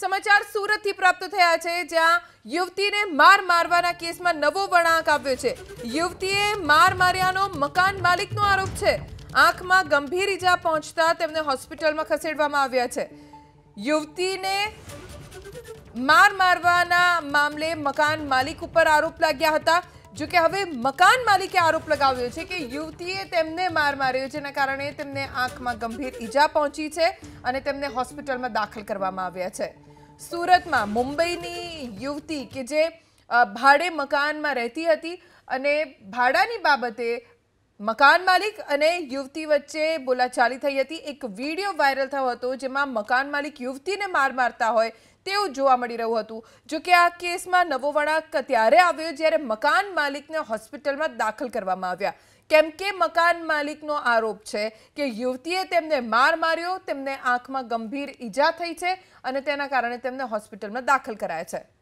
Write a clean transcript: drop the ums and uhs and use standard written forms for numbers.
સમાચાર સુરતથી પ્રાપ્ત થયા છે, જ્યાં યુવતીને માર મારવાના કેસમાં નવો વળાંક આવ્યો છે। યુવતીએ માર માર્યાનો મકાન માલિકનો આરોપ છે। આંખમાં ગંભીર ઈજા પહોંચતા તેમને હોસ્પિટલમાં ખસેડવામાં આવ્યા છે। યુવતીને માર મારવાના મામલે મકાન માલિક ઉપર આરોપ લાગ્યા હતા। જો કે હવે મકાન માલિકે આરોપ લગાવ્યો છે કે યુવતીએ તેમને માર માર્યો, જેના કારણે તેમને આંખમાં ગંભીર ઈજા પહોંચી છે અને તેમને હોસ્પિટલમાં દાખલ કરવામાં આવ્યા છે। સુરતમાં મુંબઈની યુવતી કે જે ભાડે મકાનમાં રહેતી હતી અને ભાડાની બાબતે મકાન માલિક અને યુવતી વચ્ચે બોલાચાલી થઈ હતી। એક વિડીયો વાયરલ થયો હતો, જેમાં મકાન માલિક યુવતીને માર મારતા હોય તેવું જોવા મળી રહ્યું હતું। જો કે આ કેસમાં નવો વળાંક ત્યારે આવ્યો જ્યારે મકાન માલિકને હોસ્પિટલમાં દાખલ કરવામાં આવ્યા, કેમ કે મકાન માલિકનો આરોપ છે કે યુવતીએ તેમને માર માર્યો, તેમને આંખમાં ગંભીર ઈજા થઈ છે અને તેના કારણે તેમને હોસ્પિટલમાં દાખલ કરાયા છે।